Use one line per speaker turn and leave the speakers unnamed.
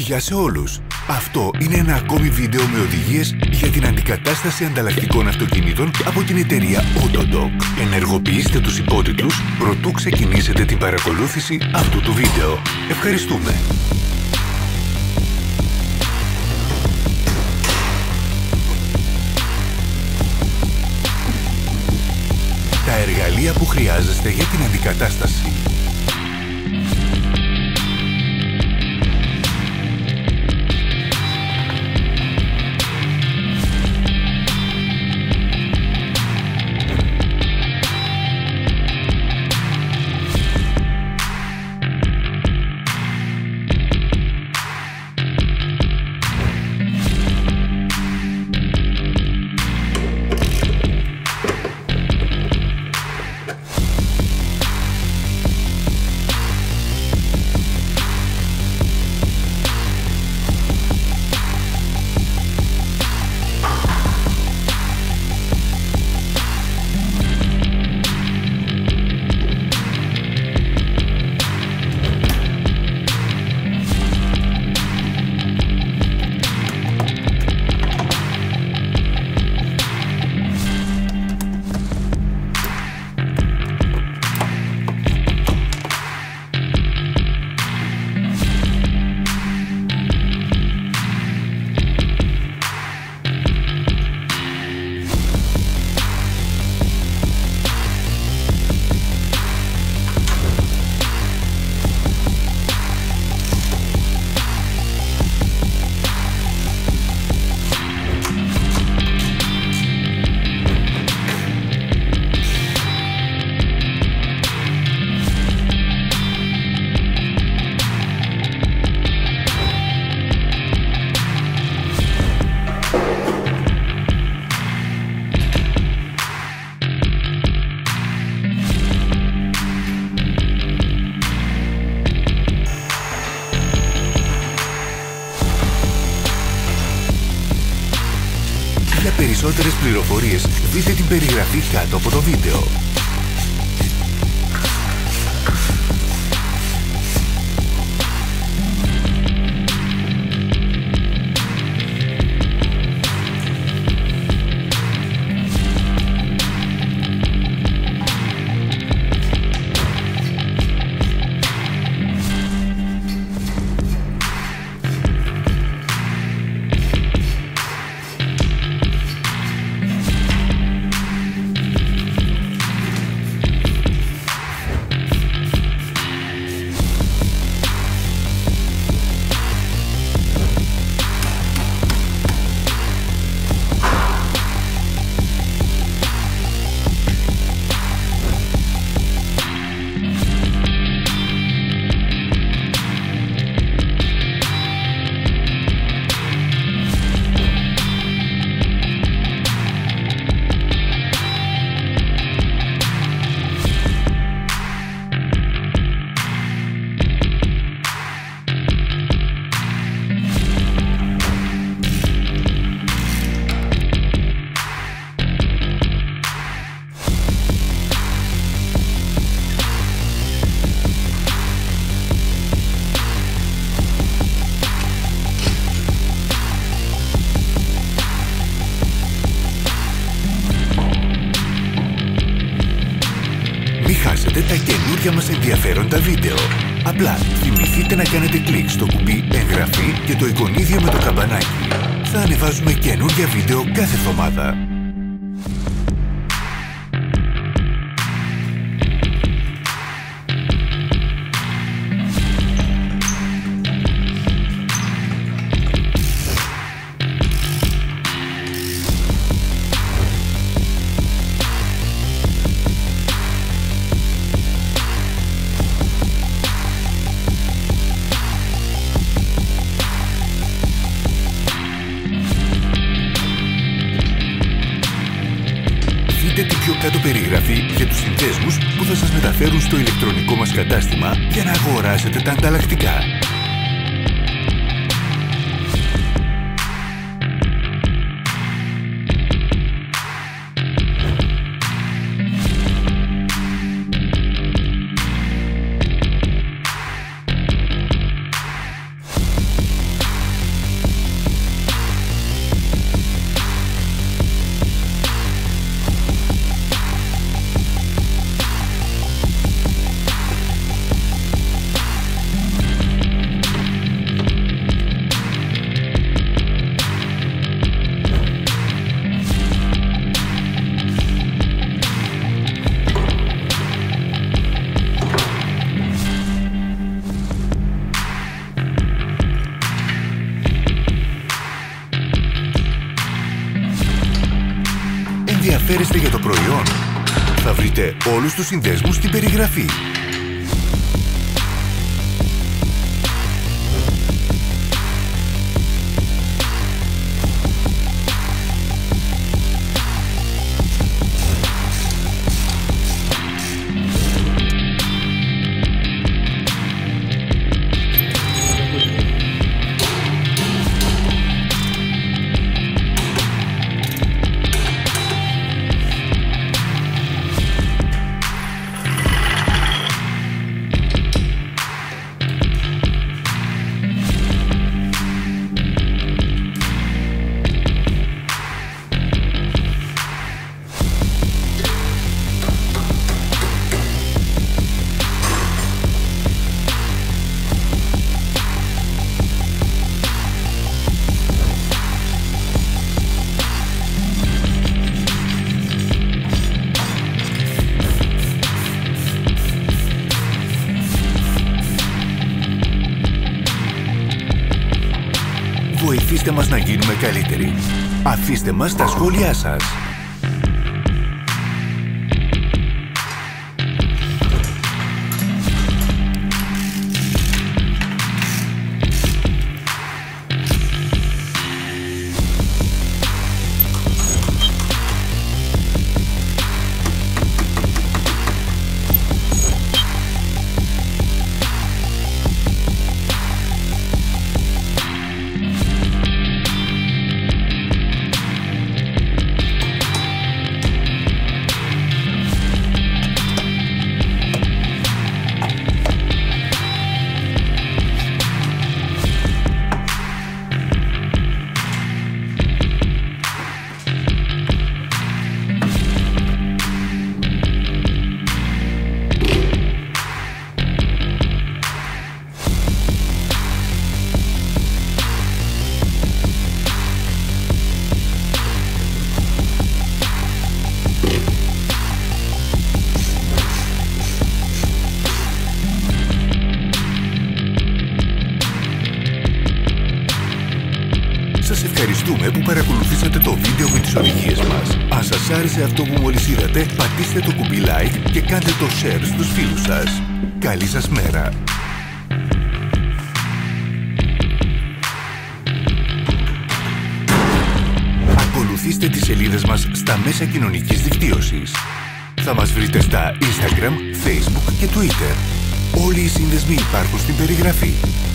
Γεια σε όλους! Αυτό είναι ένα ακόμη βίντεο με οδηγίες για την αντικατάσταση ανταλλακτικών αυτοκινήτων από την εταιρεία Autodoc. Ενεργοποιήστε τους υπότιτλους προτού ξεκινήσετε την παρακολούθηση αυτού του βίντεο. Ευχαριστούμε! Τα εργαλεία που χρειάζεστε για την αντικατάσταση. Για περισσότερες πληροφορίες δείτε την περιγραφή κάτω από το βίντεο. Μην χάσετε τα καινούργια μας ενδιαφέροντα βίντεο. Απλά θυμηθείτε να κάνετε κλικ στο κουμπί εγγραφή και το εικονίδιο με το καμπανάκι. Θα ανεβάζουμε καινούργια βίντεο κάθε εβδομάδα. Δείτε την πιο κάτω περιγραφή για τους συνδέσμους που θα σας μεταφέρουν στο ηλεκτρονικό μας κατάστημα για να αγοράσετε τα ανταλλακτικά. ενδιαφέρεστε για το προϊόν? Θα βρείτε όλους τους συνδέσμους στην περιγραφή. Βοηθήστε μας να γίνουμε καλύτεροι. Αφήστε μας τα σχόλιά σας. Σας ευχαριστούμε που παρακολουθήσατε το βίντεο με τις οδηγίες μας. Αν σας άρεσε αυτό που μόλις είδατε, πατήστε το κουμπί like και κάντε το share στους φίλους σας. Καλή σας μέρα! Ακολουθήστε τις σελίδες μας στα μέσα κοινωνικής δικτύωσης. Θα μας βρείτε στα Instagram, Facebook και Twitter. Όλοι οι σύνδεσμοι υπάρχουν στην περιγραφή.